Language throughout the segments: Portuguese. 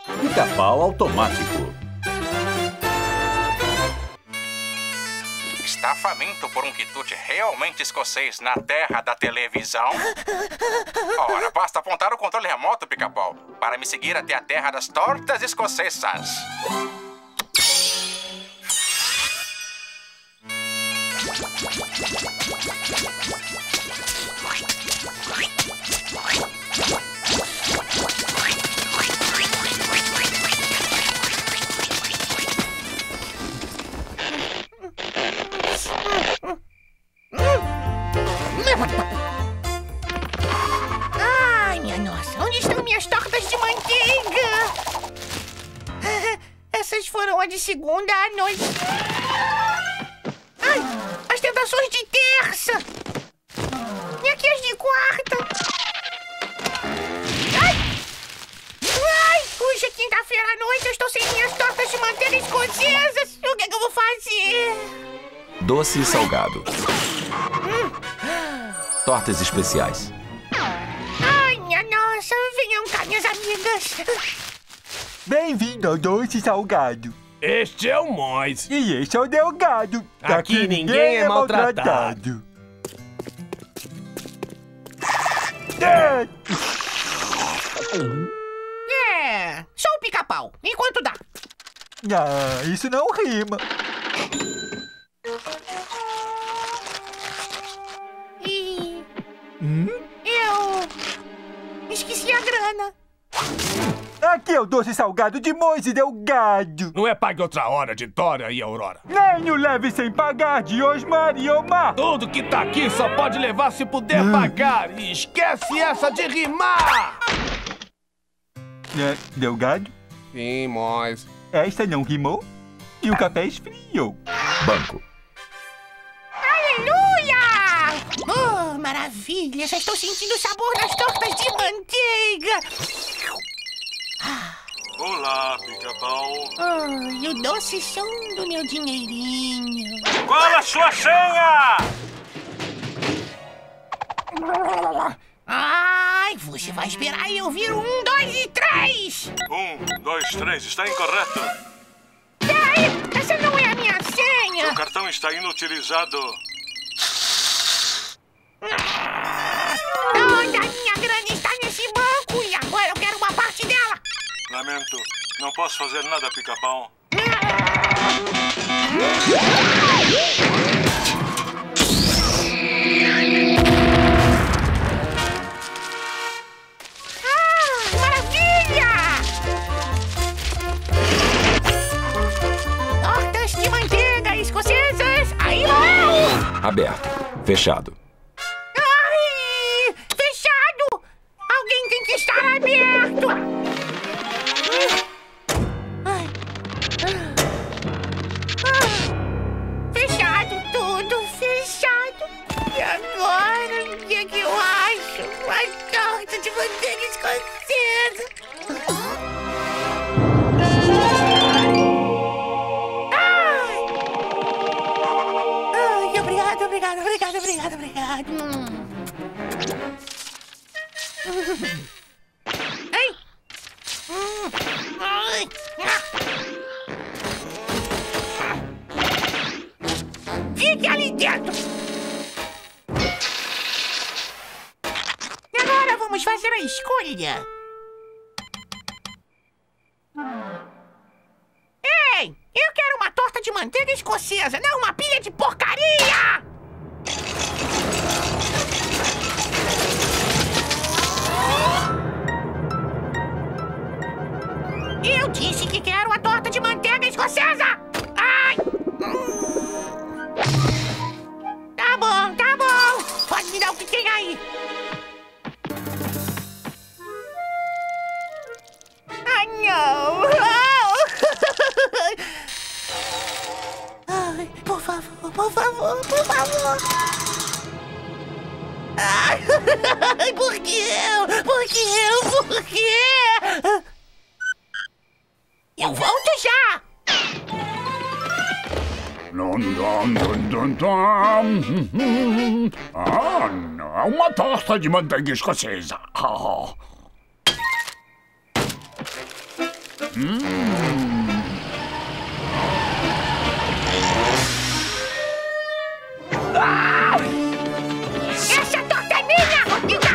Pica-pau automático. Está faminto por um quitute realmente escocês na terra da televisão? Ora, basta apontar o controle remoto, Pica-pau, para me seguir até a terra das tortas escocesas. Ai, minha nossa, onde estão minhas tortas de manteiga? Essas foram as de segunda à noite. Ai, as tentações de terça. E aqui as de quarta. Ai, hoje é quinta-feira à noite, eu estou sem minhas tortas de manteiga escocesas. O que é que eu vou fazer? Doce e salgado. Tortas especiais. Ai, minha nossa, venham cá, minhas amigas. Bem-vindo ao Doce Salgado. Este é o Mois. E este é o Delgado. Aqui ninguém é maltratado. Só o Pica-pau, enquanto dá. Ah, isso não rima. E... eu... esqueci a grana. Aqui é o Doce Salgado de Mois e Delgado. Não é pague outra hora de Dora e Aurora. Nem o leve sem pagar de Osmar e Omar. Tudo que tá aqui só pode levar se puder pagar. E esquece essa de rimar. Delgado, Sim, Mois. esta não rimou e o café esfriou. Banco. Aleluia! Oh, maravilha! Já estou sentindo o sabor das tortas de manteiga. Olá, Pica-pau. Oh, e o doce som do meu dinheirinho. Qual a sua senha? Ai, você vai esperar eu ouvir 1, 2 e 3! 1, 2, 3, está incorreto. Peraí, essa não é a minha senha! O cartão está inutilizado. Toda a minha grana está nesse banco e agora eu quero uma parte dela! Lamento, não posso fazer nada, Pica-pau. Maravilha! Tortas de manteiga escocesas, aí vão! Aberto. Fechado. Ai, fechado! Alguém tem que estar aberto! Ai. Fechado, tudo fechado. E agora, o que é que eu acho? Uma torta de manteiga escocesa. Ai, obrigado. Ai. Ai. Fique ali dentro. E agora vamos fazer a escolha. Ei, eu quero uma torta de manteiga escocesa, não uma pilha de porcaria! Eu disse que quero a torta de manteiga escocesa! Ai! Tá bom. Pode me dar o que tem aí. Ai, não! Ai, por favor. Ai, por quê? Eu volto já! Ah, não, uma torta de manteiga escocesa. Essa torta é minha!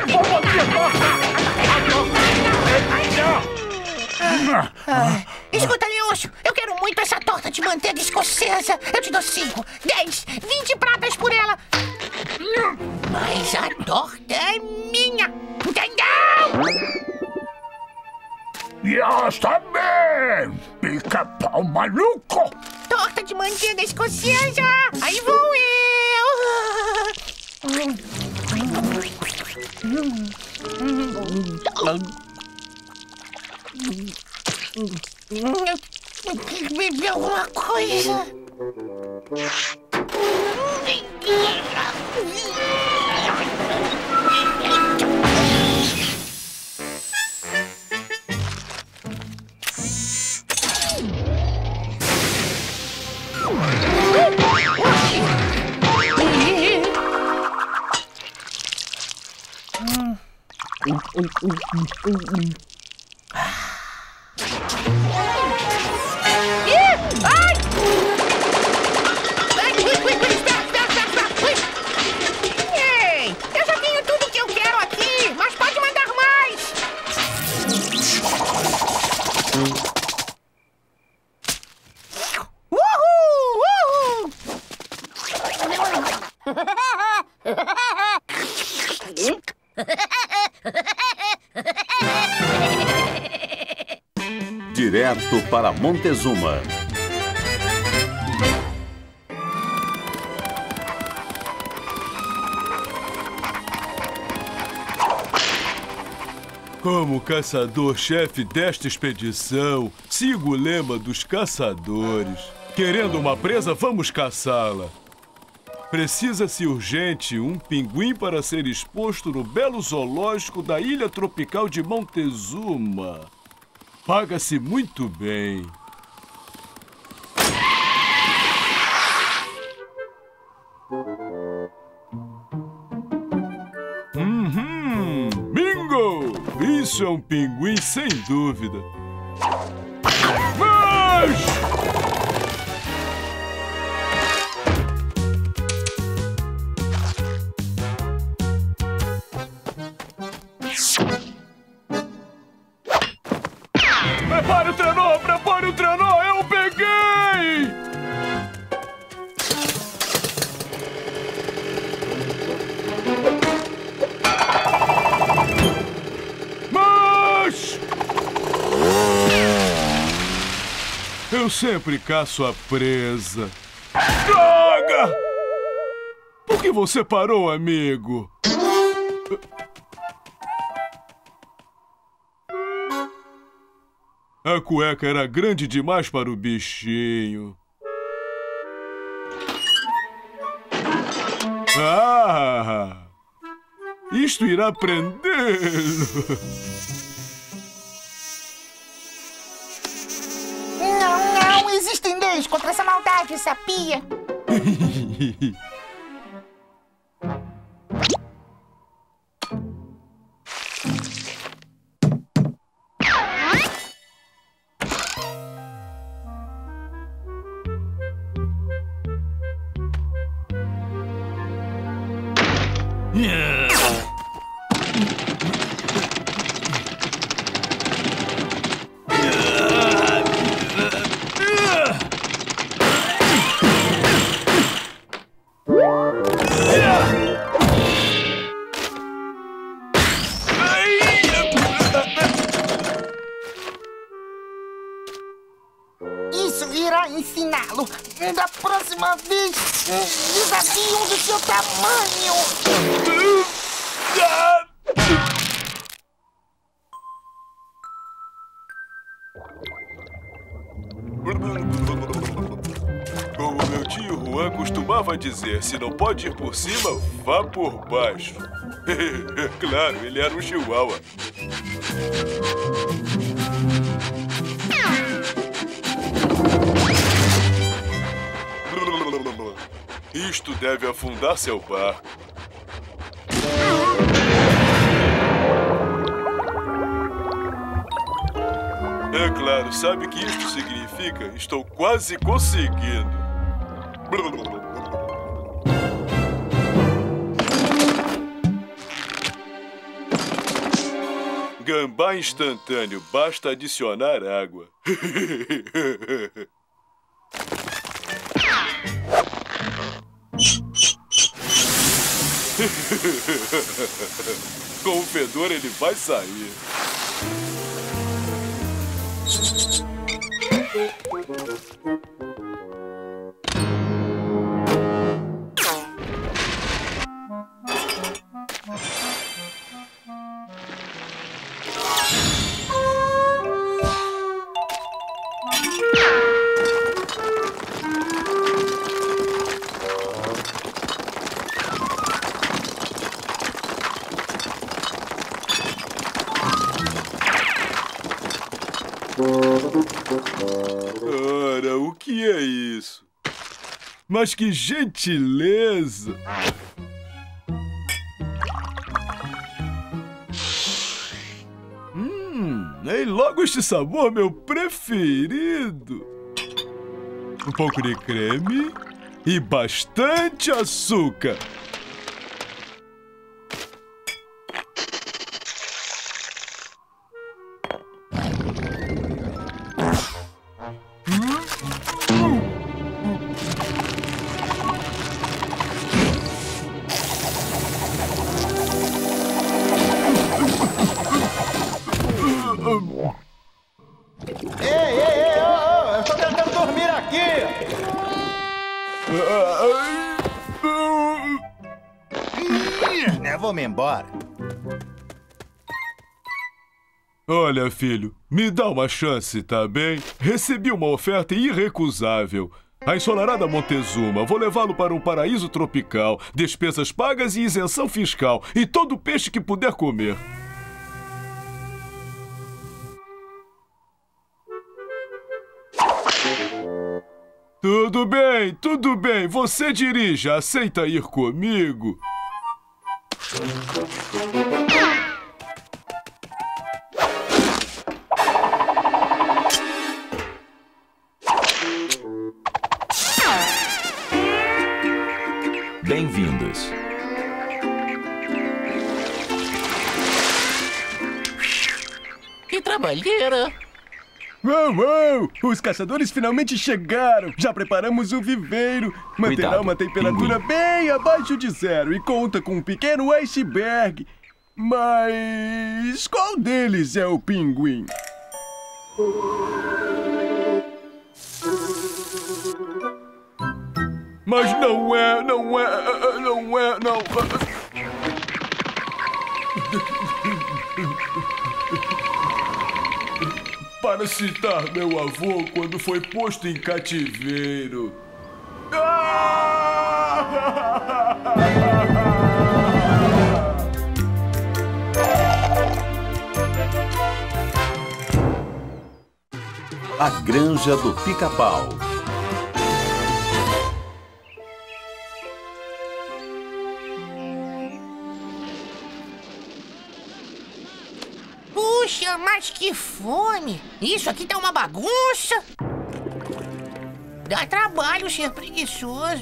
Escuta, Leôncio, eu quero muito essa torta de manteiga escocesa. Eu te dou 5, 10, 20 pratas por ela. Mas a torta é minha, entendeu? Já está bem, pica-pau maluco. Torta de manteiga escocesa. Aí vou eu quero beber alguma coisa. Ei, eu já tenho tudo que eu quero aqui, mas pode mandar mais. Uhul! Direto para Montezuma. Como caçador-chefe desta expedição, sigo o lema dos caçadores. Querendo uma presa, vamos caçá-la. Precisa-se urgente um pinguim para ser exposto no belo zoológico da ilha tropical de Montezuma. Paga-se muito bem. Bingo! Isso é um pinguim sem dúvida. Mas... Prepare o trenó! Prepare o trenó! Eu peguei! Mas... eu sempre caço a presa. Droga! Por que você parou, amigo? A cueca era grande demais para o bichinho. Ah! Isto irá prendê-lo. Não existem leis contra essa maldade, sabia? Isso irá ensiná-lo. Da próxima vez, desafie um do seu tamanho. Como meu tio Juan costumava dizer, se não pode ir por cima, vá por baixo. Claro, ele era um chihuahua. Isto deve afundar seu barco. É claro, sabe o que isto significa? Estou quase conseguindo. Gambá instantâneo, basta adicionar água. Com o fedor ele vai sair. Ora, o que é isso? Mas que gentileza! E logo este sabor, meu preferido! Um pouco de creme e bastante açúcar. Eu tô tentando dormir aqui! Eu vou me embora. Olha, filho, me dá uma chance, tá bem? Recebi uma oferta irrecusável. A ensolarada Montezuma. Vou levá-lo para um paraíso tropical, despesas pagas e isenção fiscal, e todo o peixe que puder comer. Tudo bem. Você dirija. Aceita ir comigo? Bem-vindos. Que trabalheira! Uau! Os caçadores finalmente chegaram! Já preparamos o viveiro. Manterá Cuidado, uma temperatura bem abaixo de zero e conta com um pequeno iceberg. Mas qual deles é o pinguim? Mas não é. Para citar meu avô quando foi posto em cativeiro. A Granja do Pica-Pau. Puxa, mas que fome! Isso aqui tá uma bagunça! Dá trabalho ser preguiçoso.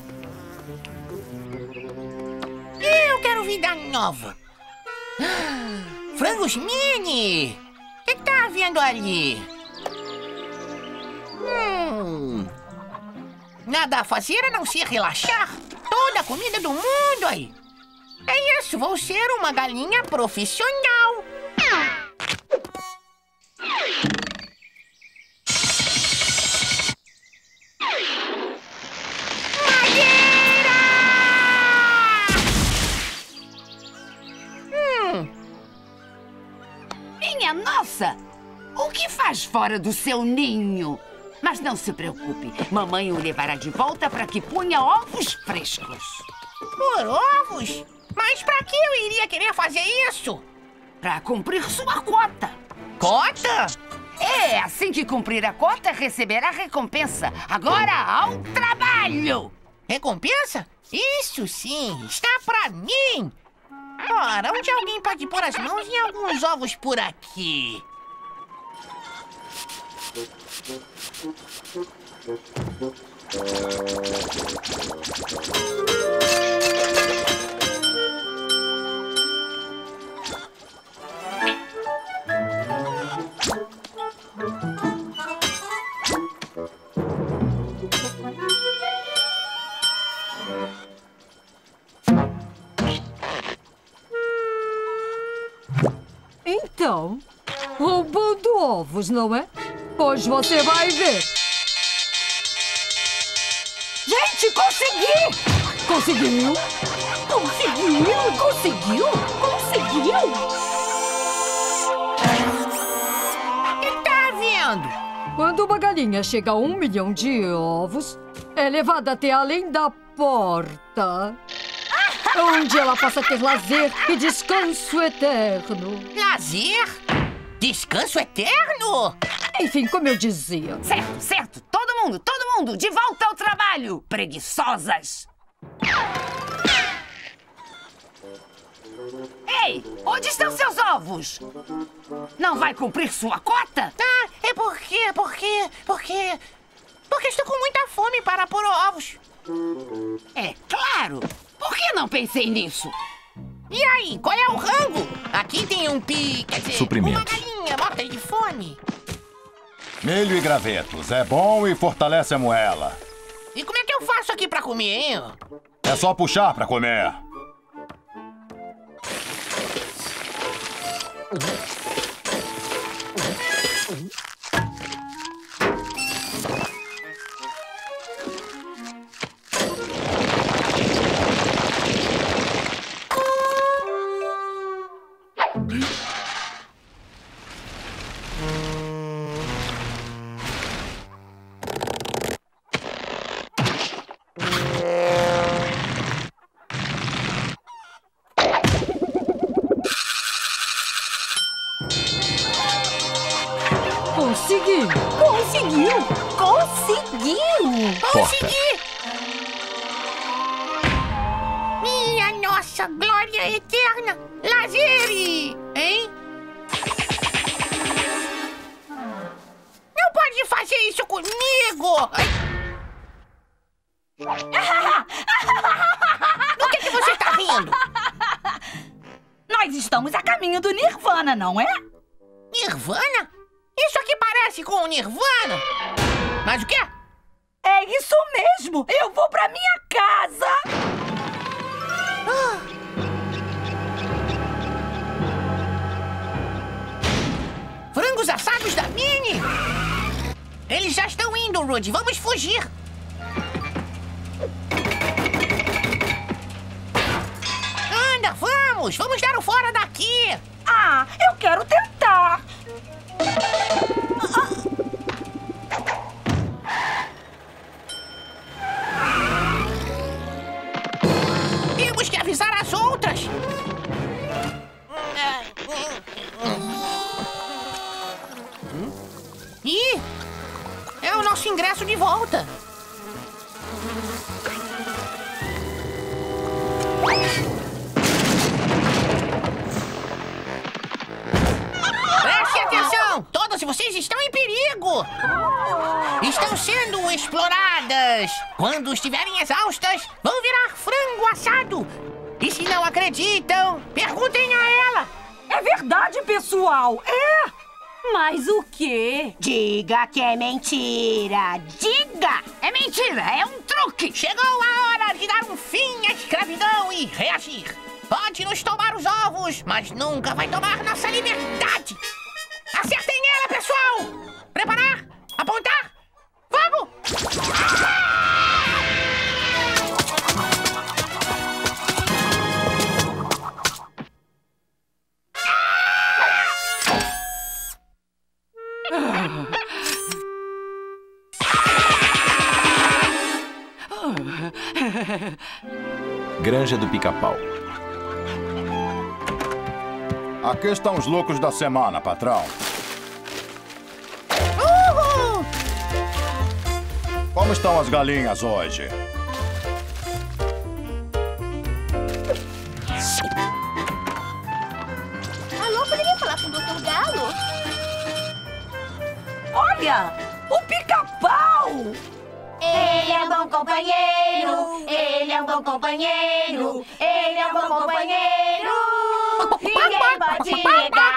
Eu quero vida nova. Frangos mini! O que tá havendo ali? Nada a fazer a não ser relaxar. Toda a comida do mundo aí. É isso, vou ser uma galinha profissional. Minha nossa! O que faz fora do seu ninho? Mas não se preocupe, mamãe o levará de volta para que ponha ovos frescos. Por ovos? Mas pra que eu iria querer fazer isso? Para cumprir sua cota. Cota? É, assim que cumprir a cota, receberá recompensa. Agora, ao trabalho! Recompensa? Isso sim, está pra mim! Ora, onde alguém pode pôr as mãos em alguns ovos por aqui? Então, roubando ovos, não é? Pois você vai ver. Gente, consegui! Conseguiu? Conseguiu? Conseguiu? Conseguiu? O que tá vendo? Quando uma galinha chega a 1 milhão de ovos, é levada até além da porta, onde ela passa a ter lazer e descanso eterno. Lazer? Descanso eterno? Enfim, como eu dizia. Certo, certo. Todo mundo, de volta ao trabalho. Preguiçosas. Ei, onde estão seus ovos? Não vai cumprir sua cota? Ah, é porque estou com muita fome para pôr ovos. É claro. Por que não pensei nisso? E aí, qual é o rango? Aqui tem quer dizer, Suprimentos. uma galinha morta de fome. Milho e gravetos. É bom e fortalece a moela. E como é que eu faço aqui pra comer, hein? É só puxar pra comer. Conseguiu! Conseguiu! Conseguiu! Consegui! Minha nossa glória eterna! Lazer! Hein? Não pode fazer isso comigo! Do que você tá rindo? Nós estamos a caminho do Nirvana, não é? Nirvana? Isso aqui parece com o Nirvana! Mas o quê? É isso mesmo! Eu vou pra minha casa! Frangos assados da Minnie! Eles já estão indo, Rudy. Vamos fugir! Anda, vamos! Vamos dar o fora daqui! Ah, eu quero tentar! Temos que avisar as outras! Ih! É o nosso ingresso de volta! Preste atenção! Todas vocês estão em perigo! Estão sendo exploradas! Quando estiverem exaustas, vão virar frango assado! E se não acreditam, perguntem a ela! É verdade, pessoal! É! Mas o quê? Diga que é mentira! Diga! É mentira, é um truque! Chegou a hora de dar um fim à escravidão e reagir! Pode nos tomar os ovos, mas nunca vai tomar nossa liberdade! Acertem ela, pessoal! Preparar? Apontar? Vamos! Granja do Pica-Pau. Aqui estão os lucros da semana, patrão. Uhul! Como estão as galinhas hoje? Alô, poderia falar com o Dr. Galo? Olha! O Pica-Pau! Ele é um bom companheiro, ele é um bom companheiro, ele é um bom companheiro. Ninguém pode negar.